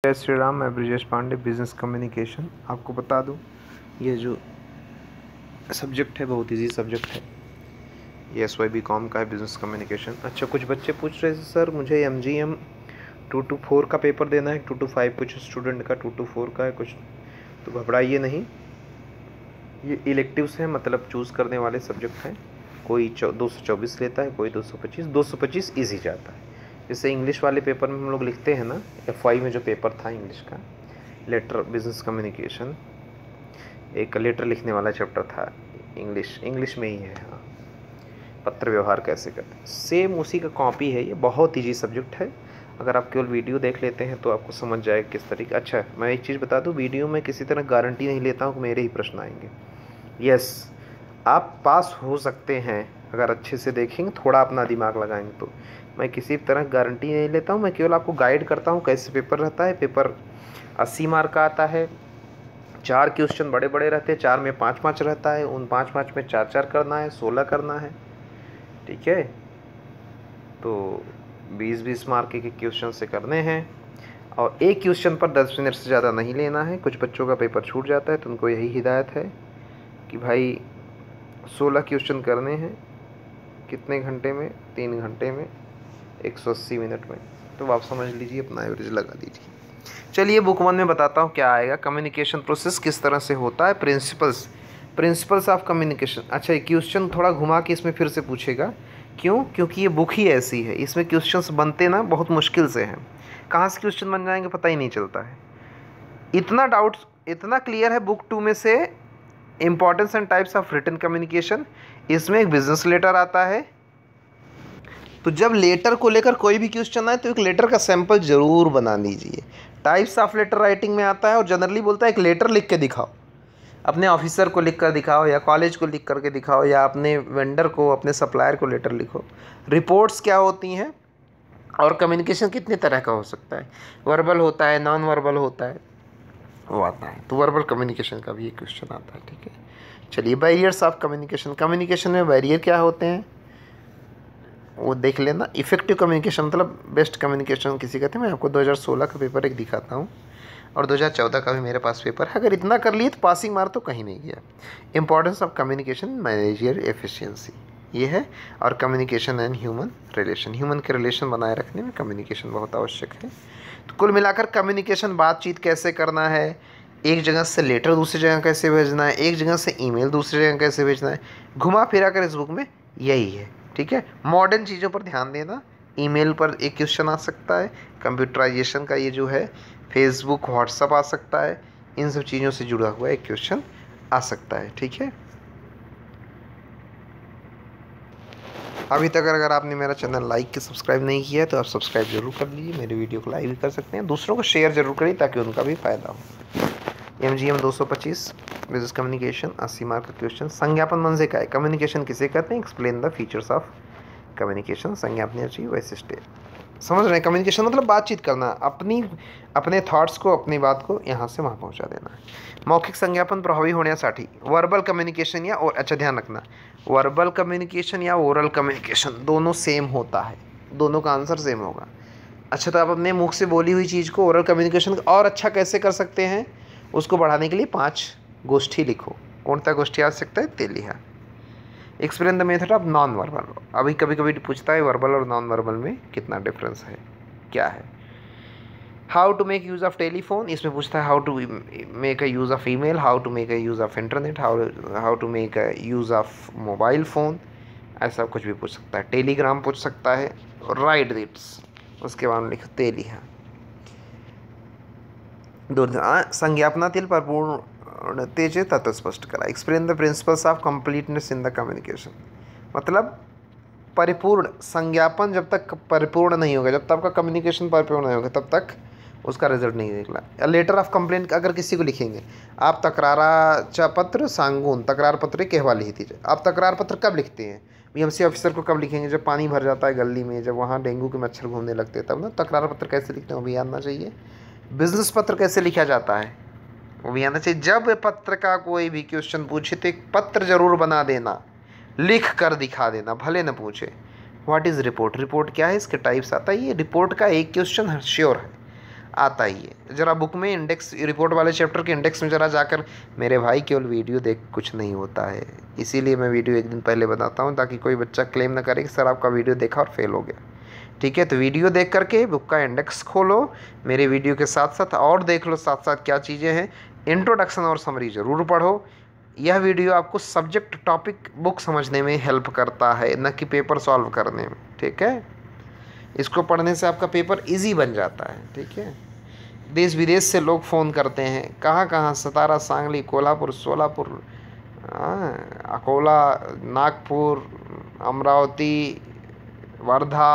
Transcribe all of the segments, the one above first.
जय श्री राम। मैं Brijesh Pandey, business communication. आपको बता दूं, ये जो सब्जेक्ट है बहुत इजी सब्जेक्ट है। ये Sybcom का है, बिजनेस कम्युनिकेशन। अच्छा, कुछ बच्चे पूछ रहे थे सर मुझे MGM 2 to 4 का पेपर देना है, 2 to 5 कुछ स्टूडेंट का 2 to 4 का है कुछ। तो घबराइए नहीं, ये इलेक्टिव्स हैं, मतलब चूज़ करने वाले सब्जेक्ट हैं। कोई 224 लेता है, कोई 225। 225 ईजी जाता है। जैसे इंग्लिश वाले पेपर में हम लोग लिखते हैं ना, FY में जो पेपर था इंग्लिश का, लेटर बिजनेस कम्युनिकेशन, एक लेटर लिखने वाला चैप्टर था। इंग्लिश में ही है। हाँ, पत्र व्यवहार कैसे करते हैं, सेम उसी का कॉपी है। ये बहुत ईजी सब्जेक्ट है। अगर आप केवल वीडियो देख लेते हैं तो आपको समझ जाएगा किस तरीके। अच्छा, मैं एक चीज़ बता दूं, वीडियो में किसी तरह गारंटी नहीं लेता हूँ कि मेरे ही प्रश्न आएंगे। यस, आप पास हो सकते हैं अगर अच्छे से देखेंगे, थोड़ा अपना दिमाग लगाएंगे तो। मैं किसी तरह गारंटी नहीं लेता हूँ, मैं केवल आपको गाइड करता हूँ कैसे पेपर रहता है। पेपर 80 मार्क का आता है। 4 क्वेश्चन बड़े बड़े रहते हैं, 4 में 5-5 रहता है। उन 5-5 में 4-4 करना है, 16 करना है। ठीक है, तो 20-20 मार्क के क्वेश्चन से करने हैं, और एक क्वेश्चन पर 10 मिनट से ज़्यादा नहीं लेना है। कुछ बच्चों का पेपर छूट जाता है, तो उनको यही हिदायत है कि भाई 16 क्वेश्चन करने हैं। कितने घंटे में? 3 घंटे में, 180 मिनट में। तो आप समझ लीजिए, अपना एवरेज लगा दीजिए। चलिए, बुक 1 में बताता हूँ क्या आएगा। कम्युनिकेशन प्रोसेस किस तरह से होता है, प्रिंसिपल्स ऑफ कम्युनिकेशन। अच्छा, ये क्वेश्चन थोड़ा घुमा के इसमें फिर से पूछेगा। क्यों? क्योंकि ये बुक ही ऐसी है, इसमें क्वेश्चंस बनते ना बहुत मुश्किल से हैं। कहाँ से क्वेश्चन बन जाएंगे पता ही नहीं चलता है। इतना क्लियर है बुक 2 में से। Importance and types of written communication, इसमें एक बिजनेस लेटर आता है। तो जब लेटर को लेकर कोई भी क्वेश्चन आए तो एक लेटर का सैंपल जरूर बना लीजिए। टाइप्स ऑफ लेटर राइटिंग में आता है, और जनरली बोलता है एक लेटर लिख के दिखाओ। अपने ऑफिसर को लिख कर दिखाओ, या कॉलेज को लिख करके दिखाओ, या अपने वेंडर को, अपने सप्लायर को लेटर लिखो। रिपोर्ट्स क्या होती हैं, और कम्युनिकेशन कितने तरह का हो सकता है, वर्बल होता है, नॉन वर्बल होता है, वो आता है। तो वर्बल कम्युनिकेशन का भी एक क्वेश्चन आता है। ठीक है, चलिए, बैरियर्स ऑफ कम्युनिकेशन। कम्युनिकेशन में बैरियर क्या होते हैं वो देख लेना। इफेक्टिव कम्युनिकेशन मतलब बेस्ट कम्युनिकेशन किसी कहते हैं। मैं आपको 2016 का पेपर एक दिखाता हूँ, और 2014 का भी मेरे पास पेपर है। अगर इतना कर लिए तो पासिंग मार्क तो कहीं नहीं गया। Importance of communication, manager efficiency, ये है। और communication and human relation, human के रिलेशन बनाए रखने में कम्युनिकेशन बहुत आवश्यक है। तो कुल मिलाकर कम्युनिकेशन बातचीत कैसे करना है, एक जगह से लेटर दूसरी जगह कैसे भेजना है, एक जगह से ईमेल दूसरी जगह कैसे भेजना है, घुमा फिरा कर इस बुक में यही है। ठीक है, मॉडर्न चीज़ों पर ध्यान देना। ईमेल पर एक क्वेश्चन आ सकता है, कंप्यूटराइजेशन का ये जो है फेसबुक व्हाट्सअप आ सकता है, इन सब चीज़ों से जुड़ा हुआ एक क्वेश्चन आ सकता है। ठीक है, अभी तक अगर आपने मेरा चैनल लाइक के सब्सक्राइब नहीं किया है तो आप सब्सक्राइब जरूर कर लीजिए। मेरे वीडियो को लाइक भी कर सकते हैं, दूसरों को शेयर जरूर करिए ताकि उनका भी फायदा हो। MGM 225 बिजनेस कम्युनिकेशन 80 मार्क का क्वेश्चन। संज्ञापन मन से क्या है, कम्युनिकेशन किसे कहते हैं, explain the features of communication. संज्ञापन चाहिए वैशिष्ट, समझ रहे हैं। कम्युनिकेशन मतलब बातचीत करना, अपने थॉट्स को, अपनी बात को यहाँ से वहाँ पहुँचा देना। मौखिक संज्ञापन प्रभावी होण्यासाठी वर्बल कम्युनिकेशन या, और अच्छा ध्यान रखना, वर्बल कम्युनिकेशन या ओरल कम्युनिकेशन दोनों सेम होता है, दोनों का आंसर सेम होगा। अच्छा, तो आप अपने मुख से बोली हुई चीज़ को ओरल कम्युनिकेशन और अच्छा कैसे कर सकते हैं, उसको बढ़ाने के लिए 5 गोष्ठी लिखो। कौन सा गोष्ठी आ सकता है, तेलिया। Explain the method of non verbal. अभी कभी कभी पूछता है वर्बल और नॉन वर्बल में कितना डिफरेंस है, क्या है। How to make use of telephone, इसमें पूछता है how to make a use of email, how to make a use of internet, how to make a use of mobile phone, ऐसा कुछ भी पूछ सकता है। टेलीग्राम पूछ सकता है। राइट दिट्स, उसके बाद लिखो तेलिया। संज्ञापनातील परिपूर्णतेचे तत्व स्पष्ट करा। Explain the principles of completeness in the communication, मतलब परिपूर्ण संज्ञापन जब तक परिपूर्ण नहीं होगा, जब तक आपका कम्युनिकेशन परिपूर्ण नहीं होगा, तब तक उसका रिजल्ट नहीं निकला। लेटर ऑफ कंप्लेंट अगर किसी को लिखेंगे, आप तक्राराचा पत्र सांगून, तक्रार पत्र केव्हा लिहिते, आप तक्रार पत्र कब लिखते हैं, BMC ऑफिसर को कब लिखेंगे, जब पानी भर जाता है गली में, जब वहाँ डेंगू के मच्छर घूमने लगते हैं, तब ना तक्रार पत्र कैसे लिखते हैं वो भी आना चाहिए। बिजनेस पत्र कैसे लिखा जाता है वो भी आना चाहिए। जब पत्र का कोई भी क्वेश्चन पूछे तो एक पत्र जरूर बना देना, लिख कर दिखा देना, भले न पूछे। व्हाट इज़ रिपोर्ट, रिपोर्ट क्या है, इसके टाइप्स आता है। ये रिपोर्ट का एक क्वेश्चन श्योर है, आता ही है। ज़रा बुक में इंडेक्स, रिपोर्ट वाले चैप्टर के इंडेक्स में ज़रा जाकर, मेरे भाई केवल वीडियो देख कुछ नहीं होता है, इसीलिए मैं वीडियो एक दिन पहले बताता हूँ ताकि कोई बच्चा क्लेम ना करे कि सर आपका वीडियो देखा और फेल हो गया। ठीक है, तो वीडियो देख करके बुक का इंडेक्स खोलो, मेरे वीडियो के साथ साथ और देख लो साथ साथ क्या चीज़ें हैं। इंट्रोडक्शन और समरी ज़रूर पढ़ो। यह वीडियो आपको सब्जेक्ट टॉपिक बुक समझने में हेल्प करता है, न कि पेपर सॉल्व करने में। ठीक है, इसको पढ़ने से आपका पेपर इजी बन जाता है। ठीक है, देश विदेश से लोग फ़ोन करते हैं, कहाँ कहाँ, सतारा, सांगली, कोल्हापुर, सोलापुर, अकोला, नागपुर, अमरावती, वर्धा,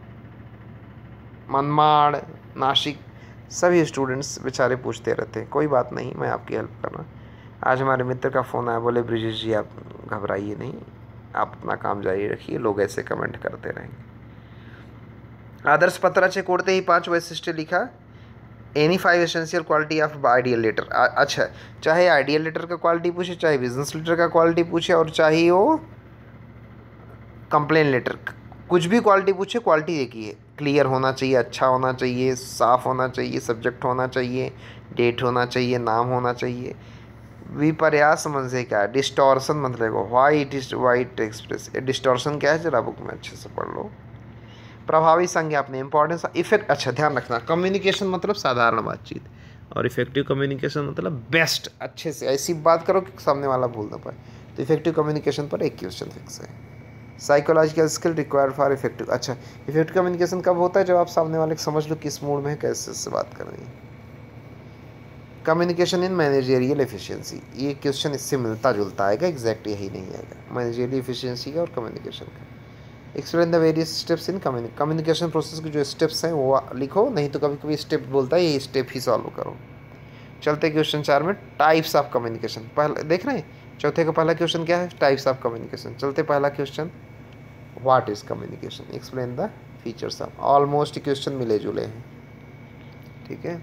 मनमाड़, नासिक, सभी स्टूडेंट्स बेचारे पूछते रहते हैं। कोई बात नहीं, मैं आपकी हेल्प कर रहा हूँ। आज हमारे मित्र का फ़ोन आया, बोले ब्रिजेश जी आप घबराइए नहीं, आप अपना काम जारी रखिए, लोग ऐसे कमेंट करते रहेंगे। आदर्श पत्राचे कोडते ही 5 वैशिष्ट्य लिखा। Any 5 essential quality of ideal letter. अच्छा, चाहे आइडियल लेटर का क्वालिटी पूछे, चाहे बिजनेस लेटर का क्वालिटी पूछे, और चाहे वो कंप्लेन लेटर, कुछ भी क्वालिटी पूछे, क्वालिटी देखिए, क्लियर होना चाहिए, अच्छा होना चाहिए, साफ होना चाहिए, सब्जेक्ट होना चाहिए, डेट होना चाहिए, नाम होना चाहिए। विपर्यास मन से क्या है, डिस्टॉर्शन मत लगो, वाइट एक्सप्रेस, डिस्टॉर्शन क्या है जरा बुक में अच्छे से पढ़ लो। प्रभावी संज्ञा अपने इंपॉर्टेंस, इफेक्ट, अच्छा ध्यान रखना, कम्युनिकेशन मतलब साधारण बातचीत, और इफेक्टिव कम्युनिकेशन मतलब बेस्ट, अच्छे से ऐसी बात करो कि सामने वाला भूल ना पाए। तो इफेक्टिव कम्युनिकेशन पर एक क्वेश्चन फिक्स है। Psychological skill required for effective, अच्छा इफेक्टिव कम्युनिकेशन कब होता है, जब आप सामने वाले को समझ लो किस मूड में है, कैसे से बात करनी है। कम्युनिकेशन इन मैनेजरियल एफिशिएंसी, ये क्वेश्चन इससे मिलता जुलता आएगा, एग्जैक्ट यही नहीं आएगा, मैनेजरियल एफिशिएंसी का और कम्युनिकेशन का। Explain the various steps in communication process के जो स्टेप्स हैं वो लिखो, नहीं तो कभी कभी स्टेप बोलता है, ये स्टेप ही सॉल्व करो। चलते क्वेश्चन 4 में, टाइप्स ऑफ कम्युनिकेशन, पहला देख रहे हैं, चौथे का पहला क्वेश्चन क्या है, टाइप्स ऑफ कम्युनिकेशन। चलते पहला question, what is communication, explain the features of. Almost question मिले जुले हैं। ठीक है,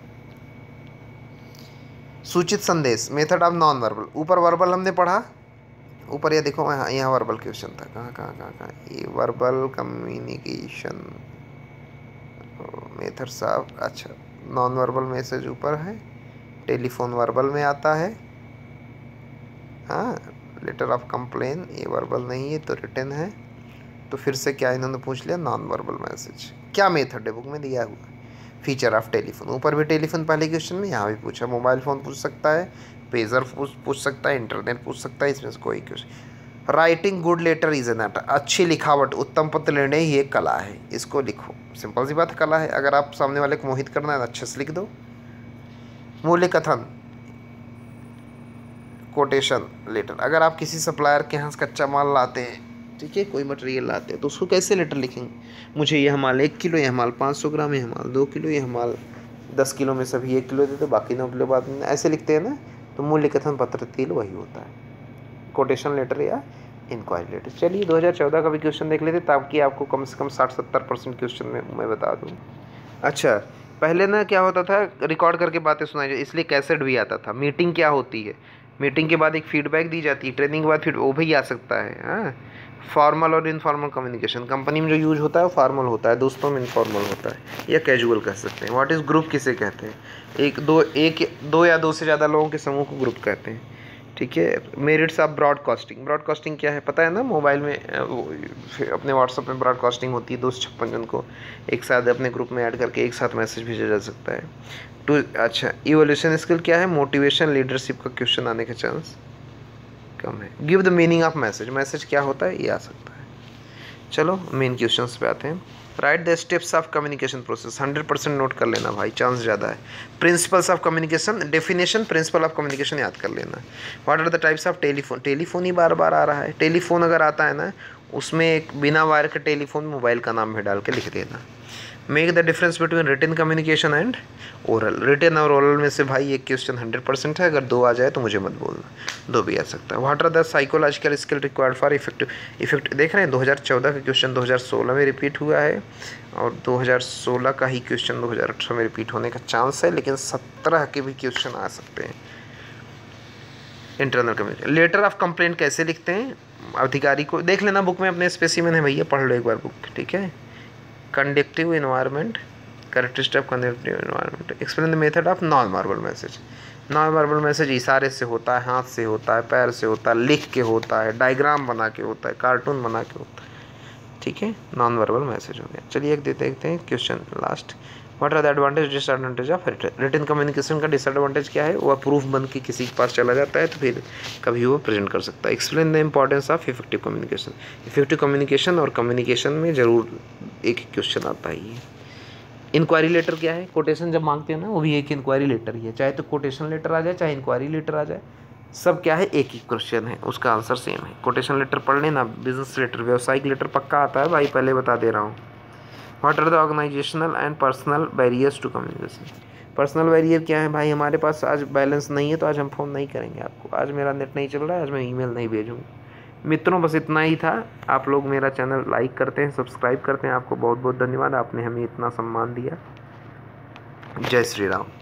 सूचित संदेश, मेथड ऑफ नॉन वर्बल, ऊपर वर्बल हमने पढ़ा, ऊपर ये देखो यहाँ वर्बल क्वेश्चन था, कहाँ, ये वर्बल कम्युनिकेशन मेथड्स ऑफ, अच्छा नॉन वर्बल मैसेज ऊपर है, टेलीफोन वर्बल में आता है, हाँ लेटर ऑफ कंप्लेन ये वर्बल नहीं है तो रिटन है। तो फिर से क्या इन्होंने पूछ लिया, नॉन वर्बल मैसेज क्या मेथड है, बुक में दिया हुआ। फीचर ऑफ टेलीफोन, ऊपर भी टेलीफोन पहले क्वेश्चन में, यहाँ भी पूछा, मोबाइल फ़ोन पूछ सकता है, पेजर पूछ सकता है, इंटरनेट पूछ सकता है, इसमें से कोई question. Writing good letter is an art, अच्छी लिखावट, उत्तम पत्र लेने ये कला है, इसको लिखो, सिंपल सी बात है, कला है। अगर आप सामने वाले को मोहित करना है अच्छे से लिख दो। मूल्य कथन, कोटेशन लेटर, अगर आप किसी सप्लायर के यहाँ से कच्चा माल लाते हैं, ठीक है, कोई मटेरियल लाते हैं, तो उसको कैसे लेटर लिखेंगे, मुझे यह माल 1 किलो, यह माल 500 ग्राम, यह माल 2 किलो, यह माल 10 किलो में सभी 1 किलो देते, बाकी 9 किलो बाद में, ऐसे लिखते हैं ना। तो मूल्य कथन पत्र तिल वही होता है, कोटेशन लेटर या इंक्वायरी लेटर। चलिए 2014 का भी क्वेश्चन देख लेते, ताकि आपको कम से कम 60-70% क्वेश्चन में मैं बता दूँ। अच्छा, पहले ना क्या होता था, रिकॉर्ड करके बातें सुनाई जाए, इसलिए कैसेट भी आता था। मीटिंग क्या होती है, मीटिंग के बाद एक फीडबैक दी जाती है, ट्रेनिंग के बाद फिर वो भी आ सकता है। हाँ, फॉर्मल और इनफॉर्मल कम्युनिकेशन, कंपनी में जो यूज होता है वो फॉर्मल होता है, दोस्तों में इनफॉर्मल होता है या कैजुअल कह सकते हैं। व्हाट इज़ ग्रुप किसे कहते हैं, दो या दो से ज़्यादा लोगों के समूह को ग्रुप कहते हैं। ठीक है, मेरिट्स ऑफ ब्रॉडकास्टिंग, ब्रॉडकास्टिंग क्या है पता है ना, मोबाइल में अपने व्हाट्सएप में ब्रॉडकास्टिंग होती है, 256 जन को एक साथ अपने ग्रुप में ऐड करके एक साथ मैसेज भेजा जा सकता है। टू, अच्छा इवोल्यूशन स्किल क्या है, मोटिवेशन लीडरशिप का क्वेश्चन आने का चांस कम है। Give the meaning of message, message क्या होता है ये आ सकता है। चलो मेन क्वेश्चंस पे आते हैं। Write the steps of communication process, 100% note कर लेना भाई, चांस ज़्यादा है। Principles of communication, definition principle of communication याद कर लेना। What are the types of telephone, telephone ही बार बार आ रहा है, टेलीफोन अगर आता है ना उसमें एक बिना वायर के टेलीफोन मोबाइल का नाम भी डाल के लिख देना। Make the difference between written communication and oral, written और ओरल में से भाई एक क्वेश्चन 100% है, अगर 2 आ जाए तो मुझे मत बोलना, 2 भी आ सकता है। What are the psychological skill required for effect देख रहे हैं, 2014 का क्वेश्चन 2016 में रिपीट हुआ है, और 2016 का ही क्वेश्चन 2018 में रिपीट होने का चांस है, लेकिन 17 के भी क्वेश्चन आ सकते हैं। Internal communication, letter of complaint कैसे लिखते हैं, अधिकारी को देख लेना, बुक में अपने स्पेसिमेन है भैया, पढ़ लो एक बार बुक। ठीक है, conductive environment, characteristic of convective environment, explain the method of non verbal message. Non verbal message इशारे से होता है, हाथ से होता है, पैर से होता है, लिख के होता है, डायग्राम बना के होता है, कार्टून बना के होता है, ठीक है, नॉन वर्बल मैसेज हो गया। चलिए एक देखते हैं question last, what are the advantage disadvantage of written communication. का डिसएडवांटेज क्या है, वो प्रूफ बन के किसी के पास चला जाता है तो फिर कभी वो प्रेजेंट कर सकता है। Explain the importance of effective communication. Effective communication और कम्युनिकेशन में ज़रूर एक क्वेश्चन आता है ये। इंक्वायरी लेटर क्या है, कोटेशन जब मांगते हैं ना वो भी एक इंक्वायरी लेटर ही है, चाहे तो कोटेशन लेटर आ जाए चाहे इंक्वायरी लेटर आ जाए, सब क्या है एक ही क्वेश्चन है, उसका आंसर सेम है। कोटेशन लेटर पढ़ लेना, बिजनेस लेटर व्यावसायिक लेटर पक्का आता है भाई, पहले बता दे रहा हूँ। What are the organisational and personal barriers to communication. Personal barrier क्या है भाई, हमारे पास आज बैलेंस नहीं है तो आज हम फ़ोन नहीं करेंगे आपको, आज मेरा नेट नहीं चल रहा है, आज मैं ईमेल नहीं भेजूँगा। मित्रों बस इतना ही था। आप लोग मेरा चैनल लाइक करते हैं, सब्सक्राइब करते हैं, आपको बहुत बहुत धन्यवाद, आपने हमें इतना सम्मान दिया। जय श्री राम।